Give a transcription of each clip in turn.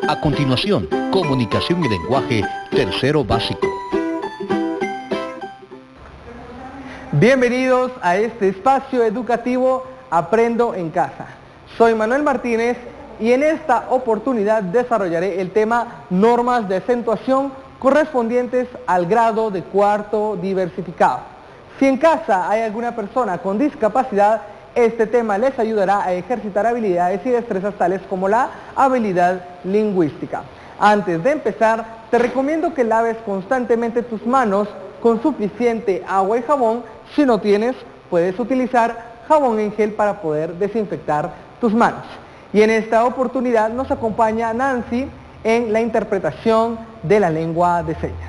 A continuación, comunicación y lenguaje, tercero básico. Bienvenidos a este espacio educativo Aprendo en Casa. Soy Manuel Martínez y en esta oportunidad desarrollaré el tema normas de acentuación correspondientes al grado de cuarto diversificado. Si en casa hay alguna persona con discapacidad, este tema les ayudará a ejercitar habilidades y destrezas tales como la habilidad lingüística. Antes de empezar, te recomiendo que laves constantemente tus manos con suficiente agua y jabón. Si no tienes, puedes utilizar jabón en gel para poder desinfectar tus manos. Y en esta oportunidad nos acompaña Nancy en la interpretación de la lengua de señas.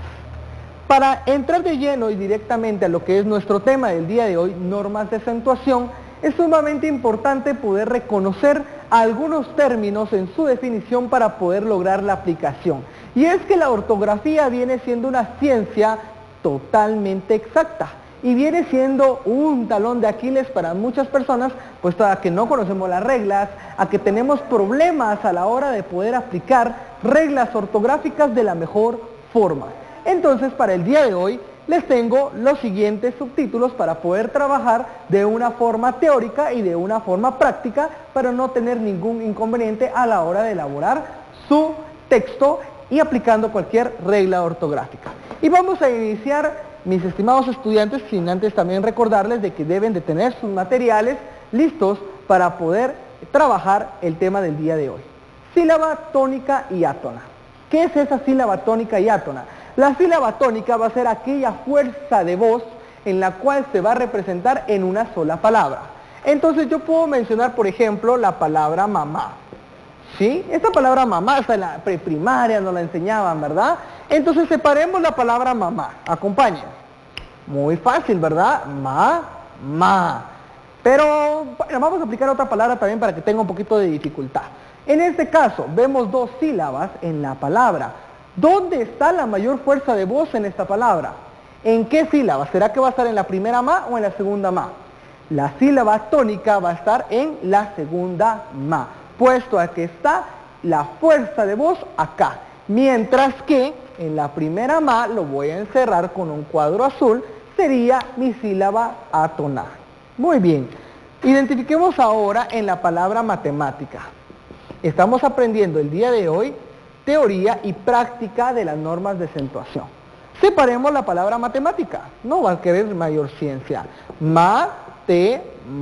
Para entrar de lleno y directamente a lo que es nuestro tema del día de hoy, normas de acentuación, es sumamente importante poder reconocer algunos términos en su definición para poder lograr la aplicación. Y es que la ortografía viene siendo una ciencia totalmente exacta y viene siendo un talón de Aquiles para muchas personas, puesto a que no conocemos las reglas, a que tenemos problemas a la hora de poder aplicar reglas ortográficas de la mejor forma. Entonces, para el día de hoy, les tengo los siguientes subtítulos para poder trabajar de una forma teórica y de una forma práctica para no tener ningún inconveniente a la hora de elaborar su texto y aplicando cualquier regla ortográfica. Y vamos a iniciar, mis estimados estudiantes, sin antes también recordarles de que deben de tener sus materiales listos para poder trabajar el tema del día de hoy. Sílaba tónica y átona. ¿Qué es esa sílaba tónica y átona? La sílaba tónica va a ser aquella fuerza de voz en la cual se va a representar en una sola palabra. Entonces yo puedo mencionar, por ejemplo, la palabra mamá. ¿Sí? Esta palabra mamá, hasta en la preprimaria nos la enseñaban, ¿verdad? Entonces separemos la palabra mamá. Acompañen. Muy fácil, ¿verdad? Ma. Pero bueno, vamos a aplicar otra palabra también para que tenga un poquito de dificultad. En este caso, vemos dos sílabas en la palabra. ¿Dónde está la mayor fuerza de voz en esta palabra? ¿En qué sílaba? ¿Será que va a estar en la primera ma o en la segunda ma? La sílaba tónica va a estar en la segunda ma, puesto a que está la fuerza de voz acá. Mientras que en la primera ma lo voy a encerrar con un cuadro azul, sería mi sílaba átona. Muy bien. Identifiquemos ahora en la palabra matemática. Estamos aprendiendo el día de hoy teoría y práctica de las normas de acentuación. Separemos la palabra matemática, no va a querer mayor ciencia. Matemática.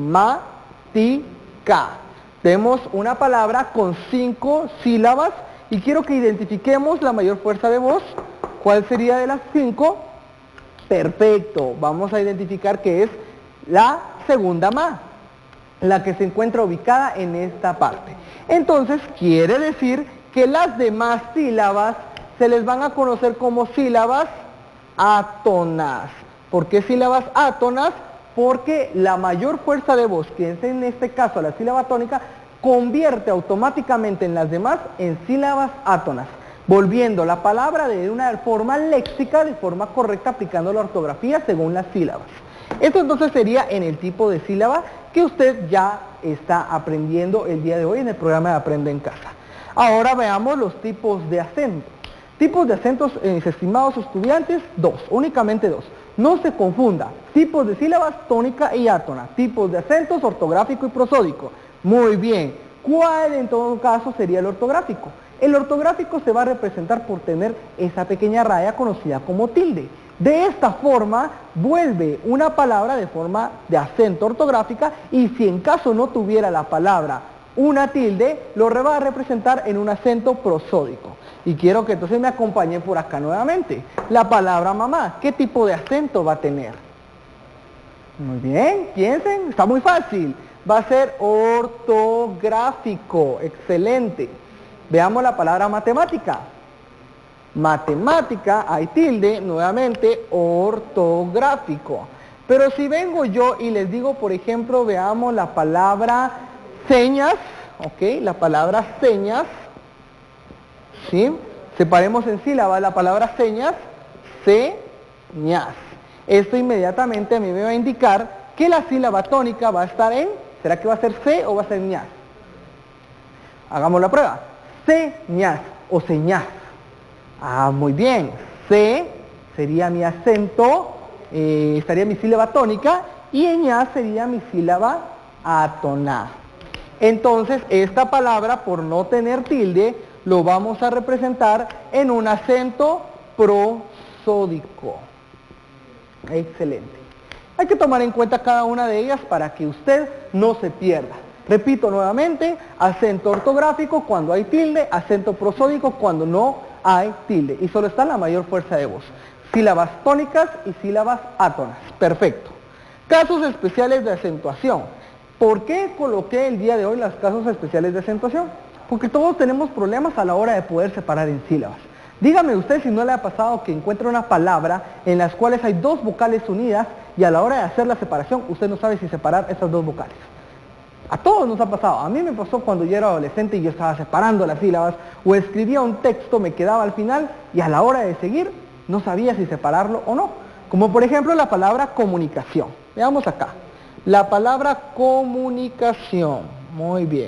Tenemos una palabra con 5 sílabas y quiero que identifiquemos la mayor fuerza de voz. ¿Cuál sería de las 5? Perfecto, vamos a identificar que es la segunda ma, la que se encuentra ubicada en esta parte. Entonces quiere decir que las demás sílabas se les van a conocer como sílabas átonas. ¿Por qué sílabas átonas? Porque la mayor fuerza de voz, que es en este caso la sílaba tónica, convierte automáticamente en las demás en sílabas átonas, volviendo la palabra de una forma léxica, de forma correcta, aplicando la ortografía según las sílabas. Esto entonces sería en el tipo de sílaba que usted ya está aprendiendo el día de hoy en el programa de Aprende en Casa. Ahora veamos los tipos de acentos. Tipos de acentos, mis estimados estudiantes, únicamente dos. No se confunda, tipos de sílabas tónica y átona, tipos de acentos ortográfico y prosódico. Muy bien, ¿cuál en todo caso sería el ortográfico? El ortográfico se va a representar por tener esa pequeña raya conocida como tilde. De esta forma vuelve una palabra de forma de acento ortográfica y si en caso no tuviera la palabra una tilde, lo va a representar en un acento prosódico. Y quiero que entonces me acompañen por acá nuevamente. La palabra mamá, ¿qué tipo de acento va a tener? Muy bien, piensen, está muy fácil. Va a ser ortográfico, excelente. Veamos la palabra matemática. Matemática, hay tilde, nuevamente, ortográfico. Pero si vengo yo y les digo, por ejemplo, veamos la palabra señas, ok, la palabra señas, ¿sí? Separemos en sílabas la palabra señas, señas. Esto inmediatamente a mí me va a indicar que la sílaba tónica va a estar en, ¿será que va a ser C o va a ser ñas? Hagamos la prueba. Señas. o señas. Ah, muy bien. C sería mi acento, estaría mi sílaba tónica, y en ña sería mi sílaba atonada. Entonces, esta palabra, por no tener tilde, lo vamos a representar en un acento prosódico. Excelente. Hay que tomar en cuenta cada una de ellas para que usted no se pierda. Repito nuevamente, acento ortográfico cuando hay tilde, acento prosódico cuando no hay tilde. Y solo está la mayor fuerza de voz. Sílabas tónicas y sílabas átonas. Perfecto. Casos especiales de acentuación. ¿Por qué coloqué el día de hoy los casos especiales de acentuación? Porque todos tenemos problemas a la hora de poder separar en sílabas. Dígame usted si no le ha pasado que encuentra una palabra en las cuales hay dos vocales unidas y a la hora de hacer la separación usted no sabe si separar esas dos vocales. A todos nos ha pasado. A mí me pasó cuando yo era adolescente y yo estaba separando las sílabas o escribía un texto, me quedaba al final y a la hora de seguir no sabía si separarlo o no. Como por ejemplo la palabra comunicación. Veamos acá. La palabra comunicación. Muy bien.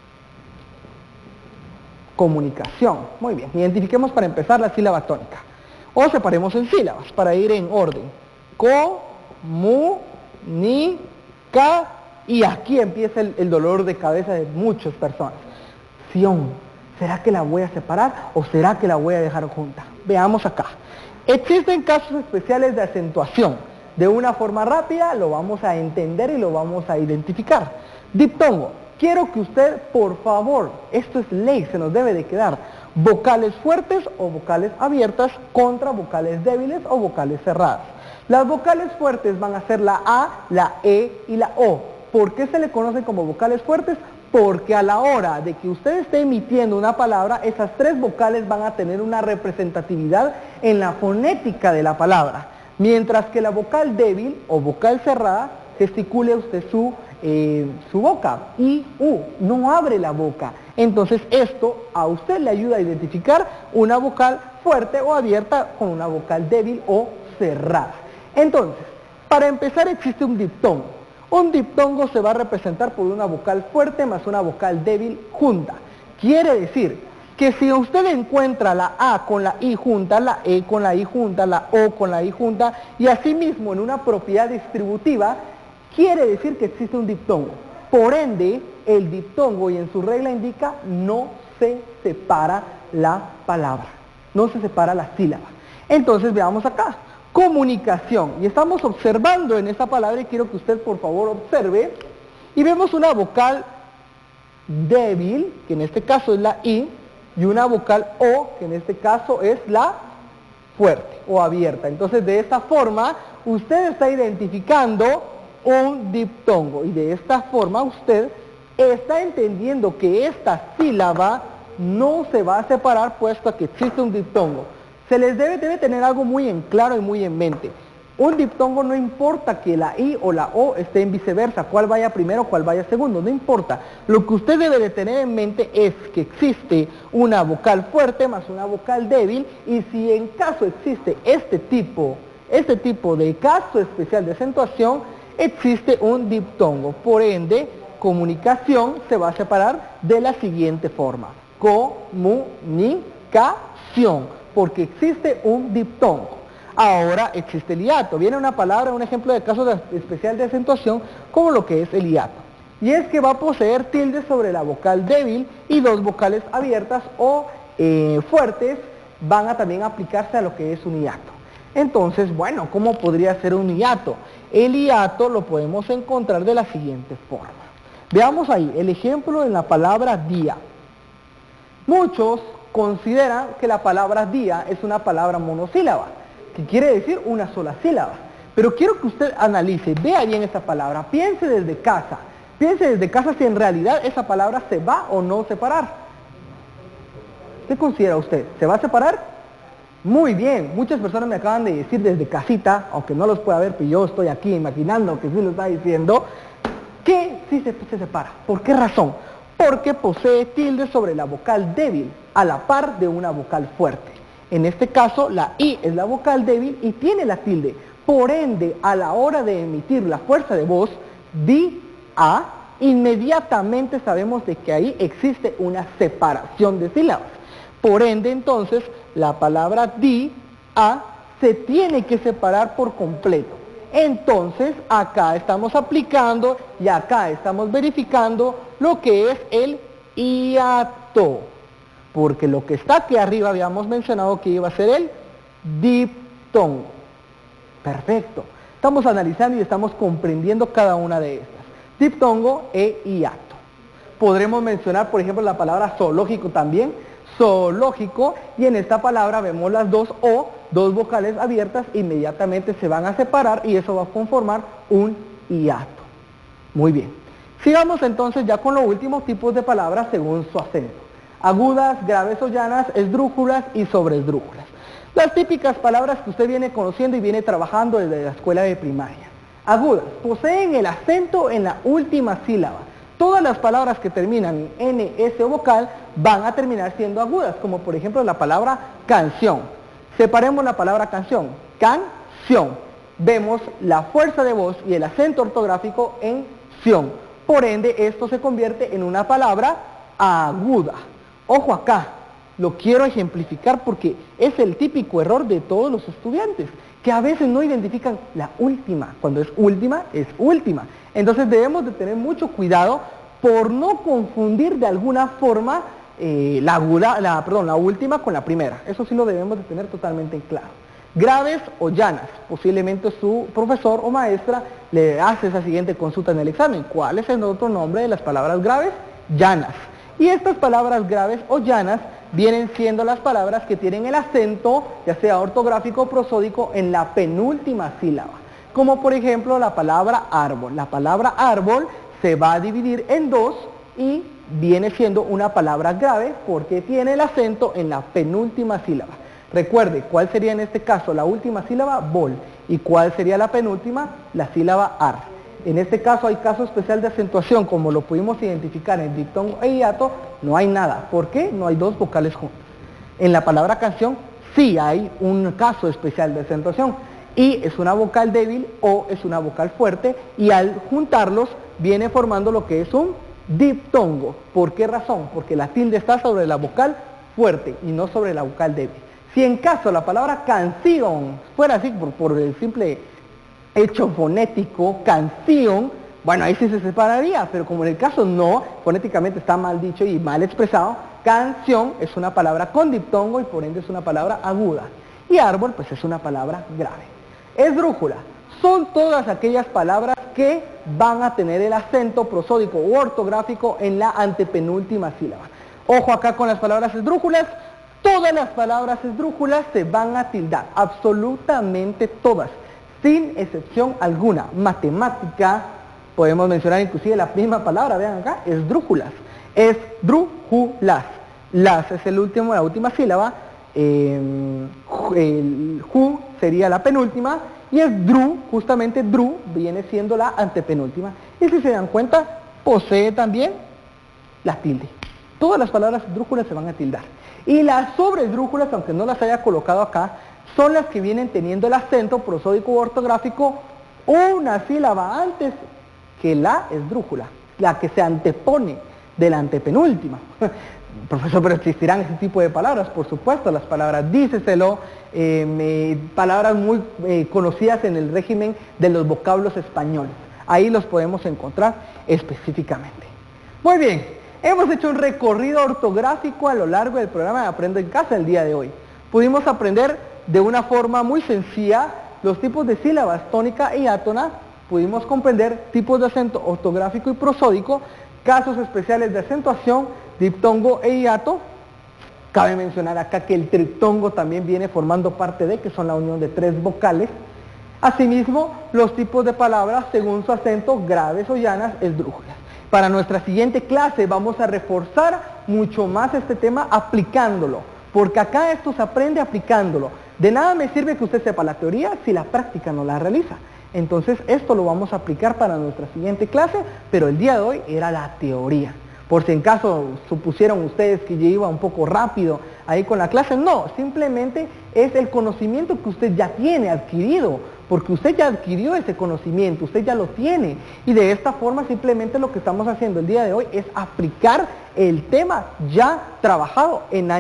Comunicación. Muy bien. Identifiquemos para empezar la sílaba tónica. O separemos en sílabas para ir en orden. Comunica. Y aquí empieza el dolor de cabeza de muchas personas. ¿Será que la voy a separar o será que la voy a dejar junta? Veamos acá. Existen casos especiales de acentuación. De una forma rápida lo vamos a entender y lo vamos a identificar. Diptongo. Quiero que usted, por favor, esto es ley, se nos debe de quedar, vocales fuertes o vocales abiertas contra vocales débiles o vocales cerradas. Las vocales fuertes van a ser la A, la E y la O. ¿Por qué se le conocen como vocales fuertes? Porque a la hora de que usted esté emitiendo una palabra, esas tres vocales van a tener una representatividad en la fonética de la palabra. Mientras que la vocal débil o vocal cerrada, gesticule usted su boca, I, U, no abre la boca. Entonces esto a usted le ayuda a identificar una vocal fuerte o abierta con una vocal débil o cerrada. Entonces, para empezar existe un diptongo. Un diptongo se va a representar por una vocal fuerte más una vocal débil junta. Quiere decir que si usted encuentra la A con la I junta, la E con la I junta, la O con la I junta y asimismo en una propiedad distributiva, quiere decir que existe un diptongo. Por ende, el diptongo y en su regla indica no se separa la palabra, no se separa la sílaba. Entonces veamos acá. Comunicación, y estamos observando en esta palabra y quiero que usted por favor observe y vemos una vocal débil, que en este caso es la I, y una vocal O, que en este caso es la fuerte o abierta. Entonces de esta forma usted está identificando un diptongo y de esta forma usted está entendiendo que esta sílaba no se va a separar puesto que existe un diptongo. Se les debe tener algo muy en claro y muy en mente. Un diptongo no importa que la I o la O estén viceversa, cuál vaya primero, cuál vaya segundo, no importa. Lo que usted debe de tener en mente es que existe una vocal fuerte más una vocal débil y si en caso existe este tipo de caso especial de acentuación, existe un diptongo. Por ende, comunicación se va a separar de la siguiente forma. Comunicación. Porque existe un diptongo. Ahora existe el hiato. Viene una palabra, un ejemplo de caso especial de acentuación, como lo que es el hiato. Y es que va a poseer tilde sobre la vocal débil y dos vocales abiertas o fuertes van a también aplicarse a lo que es un hiato. Entonces, bueno, ¿cómo podría ser un hiato? El hiato lo podemos encontrar de la siguiente forma. Veamos ahí el ejemplo en la palabra día. Muchos consideran que la palabra día es una palabra monosílaba, que quiere decir una sola sílaba. Pero quiero que usted analice, vea bien esa palabra, piense desde casa si en realidad esa palabra se va o no separar. ¿Qué considera usted? ¿Se va a separar? Muy bien, muchas personas me acaban de decir desde casita, aunque no los pueda ver, pero yo estoy aquí imaginando que sí lo está diciendo, que sí se separa. ¿Por qué razón? Porque posee tilde sobre la vocal débil, a la par de una vocal fuerte. En este caso, la I es la vocal débil y tiene la tilde. Por ende, a la hora de emitir la fuerza de voz, di-a, inmediatamente sabemos de que ahí existe una separación de sílabas. Por ende, entonces, la palabra di, a, se tiene que separar por completo. Entonces, acá estamos aplicando y acá estamos verificando lo que es el hiato. Porque lo que está aquí arriba habíamos mencionado que iba a ser el diptongo. Perfecto. Estamos analizando y estamos comprendiendo cada una de estas. Diptongo e hiato. Podremos mencionar, por ejemplo, la palabra zoológico también. Zoológico, y en esta palabra vemos las dos O, dos vocales abiertas, inmediatamente se van a separar y eso va a conformar un hiato. Muy bien. Sigamos entonces ya con los últimos tipos de palabras según su acento. Agudas, graves o llanas, esdrújulas y sobreesdrújulas. Las típicas palabras que usted viene conociendo y viene trabajando desde la escuela de primaria. Agudas, poseen el acento en la última sílaba. Todas las palabras que terminan en S o vocal van a terminar siendo agudas, como por ejemplo la palabra canción. Separemos la palabra canción. Canción. Vemos la fuerza de voz y el acento ortográfico en ción. Por ende, esto se convierte en una palabra aguda. Ojo acá, lo quiero ejemplificar porque es el típico error de todos los estudiantes, que a veces no identifican la última. Cuando es última, es última. Entonces debemos de tener mucho cuidado por no confundir de alguna forma la última con la primera. Eso sí lo debemos de tener totalmente claro. Graves o llanas. Posiblemente su profesor o maestra le hace esa siguiente consulta en el examen. ¿Cuál es el otro nombre de las palabras graves? Llanas. Y estas palabras graves o llanas vienen siendo las palabras que tienen el acento, ya sea ortográfico o prosódico, en la penúltima sílaba. Como por ejemplo la palabra árbol. La palabra árbol se va a dividir en dos y viene siendo una palabra grave porque tiene el acento en la penúltima sílaba. Recuerde, ¿cuál sería en este caso la última sílaba? Bol. ¿Y cuál sería la penúltima? La sílaba ar. En este caso hay caso especial de acentuación, como lo pudimos identificar en diptongo e hiato, no hay nada. ¿Por qué? No hay dos vocales juntas. En la palabra canción sí hay un caso especial de acentuación. Y es una vocal débil o es una vocal fuerte y al juntarlos viene formando lo que es un diptongo. ¿Por qué razón? Porque la tilde está sobre la vocal fuerte y no sobre la vocal débil. Si en caso la palabra canción fuera así por el simple hecho fonético, canción, bueno, ahí sí se separaría, pero como en el caso no, fonéticamente está mal dicho y mal expresado, canción es una palabra con diptongo y por ende es una palabra aguda. Y árbol pues es una palabra grave. Esdrújula. Son todas aquellas palabras que van a tener el acento prosódico u ortográfico en la antepenúltima sílaba. Ojo acá con las palabras esdrújulas. Todas las palabras esdrújulas se van a tildar, absolutamente todas, sin excepción alguna. Matemática, podemos mencionar inclusive la misma palabra, vean acá, esdrújulas. Esdrújulas. Las es la última sílaba. El ju sería la penúltima y el dru, justamente dru, viene siendo la antepenúltima. Y si se dan cuenta, posee también la tilde. Todas las palabras esdrújulas se van a tildar. Y las sobreesdrújulas, aunque no las haya colocado acá, son las que vienen teniendo el acento prosódico u ortográfico una sílaba antes que la esdrújula, la que se antepone de la antepenúltima. Profesor, pero existirán ese tipo de palabras, por supuesto, las palabras díceselo, palabras muy conocidas en el régimen de los vocablos españoles. Ahí los podemos encontrar específicamente. Muy bien, hemos hecho un recorrido ortográfico a lo largo del programa de Aprendo en Casa el día de hoy. Pudimos aprender de una forma muy sencilla los tipos de sílabas tónica y átona, pudimos comprender tipos de acento ortográfico y prosódico, casos especiales de acentuación, diptongo e hiato. Cabe mencionar acá que el triptongo también viene formando parte de, que son la unión de tres vocales. Asimismo, los tipos de palabras según su acento, graves o llanas, esdrújulas. Para nuestra siguiente clase vamos a reforzar mucho más este tema aplicándolo, porque acá esto se aprende aplicándolo. De nada me sirve que usted sepa la teoría si la práctica no la realiza. Entonces esto lo vamos a aplicar para nuestra siguiente clase, pero el día de hoy era la teoría. Por si en caso supusieron ustedes que yo iba un poco rápido ahí con la clase, no, simplemente es el conocimiento que usted ya tiene adquirido, porque usted ya adquirió ese conocimiento, usted ya lo tiene, y de esta forma simplemente lo que estamos haciendo el día de hoy es aplicar el tema ya trabajado en años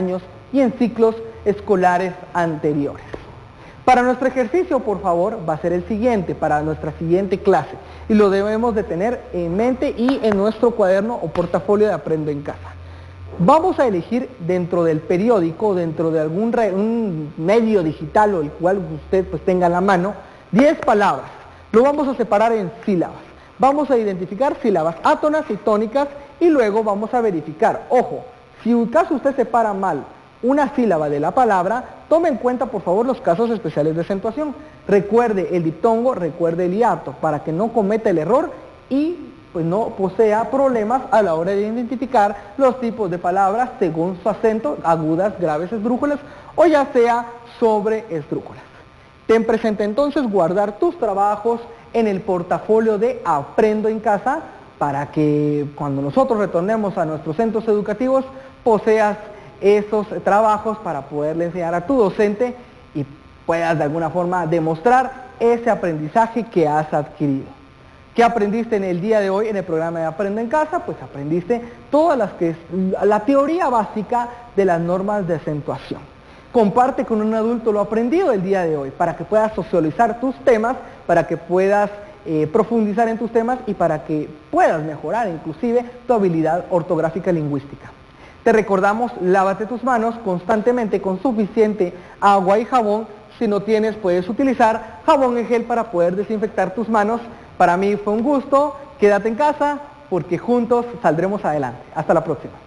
y en ciclos escolares anteriores. Para nuestro ejercicio, por favor, va a ser el siguiente, para nuestra siguiente clase, y lo debemos de tener en mente y en nuestro cuaderno o portafolio de Aprendo en Casa. Vamos a elegir dentro del periódico, dentro de un medio digital o el cual usted pues tenga a la mano, 10 palabras. Lo vamos a separar en sílabas. Vamos a identificar sílabas átonas y tónicas y luego vamos a verificar. Ojo, si en caso usted separa mal una sílaba de la palabra, tome en cuenta por favor los casos especiales de acentuación. Recuerde el diptongo, recuerde el hiato, para que no cometa el error y pues no posea problemas a la hora de identificar los tipos de palabras según su acento, agudas, graves, esdrújulas o ya sea sobre esdrújulas. Ten presente entonces guardar tus trabajos en el portafolio de Aprendo en Casa para que cuando nosotros retornemos a nuestros centros educativos poseas esos trabajos para poderle enseñar a tu docente y puedas de alguna forma demostrar ese aprendizaje que has adquirido. ¿Qué aprendiste en el día de hoy en el programa de Aprendo en Casa? Pues aprendiste la teoría básica de las normas de acentuación. Comparte con un adulto lo aprendido el día de hoy para que puedas socializar tus temas, para que puedas profundizar en tus temas y para que puedas mejorar inclusive tu habilidad ortográfica y lingüística. Te recordamos, lávate tus manos constantemente con suficiente agua y jabón. Si no tienes, puedes utilizar jabón en gel para poder desinfectar tus manos. Para mí fue un gusto, quédate en casa porque juntos saldremos adelante. Hasta la próxima.